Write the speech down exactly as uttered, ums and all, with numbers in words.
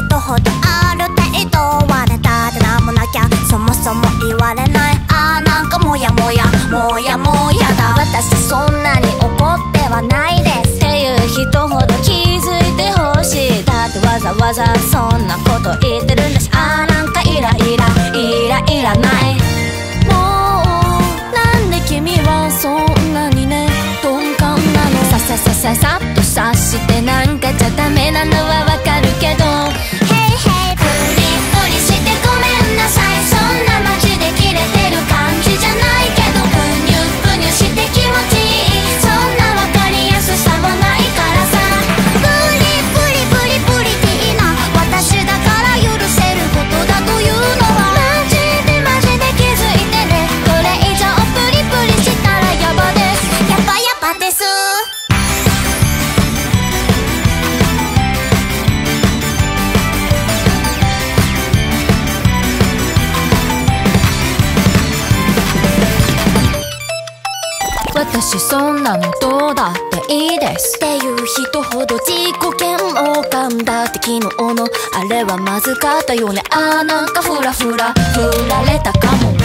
人ほどある程度はネタでなんもなきゃそもそも言われない。あーなんかモヤモヤモヤモヤだ。私そんなに怒ってはないですっていう人ほど気づいてほしい。だってわざわざそんなこと言ってるんだし。あーなんかイライライライラない。もうなんで君はそんなにね鈍感なの。さささささっと察してなんかじゃダメなのはわかるけど、ヘイヘイプリプリしてごめんなさい。そんなマジでキレてる感じじゃないけど、プニュプニュして気持ちいい。そんなわかりやすさはないからさ。プリプリプリプリティーな私だから許せることだというのはマジでマジで気づいてね。これ以上プリプリしたらヤバです。ヤバヤバです。私そんなのどうだっていいですっていう人ほど自己嫌悪感だって。昨日のあれはまずかったよね。あーなんかフラフラ振られたかも。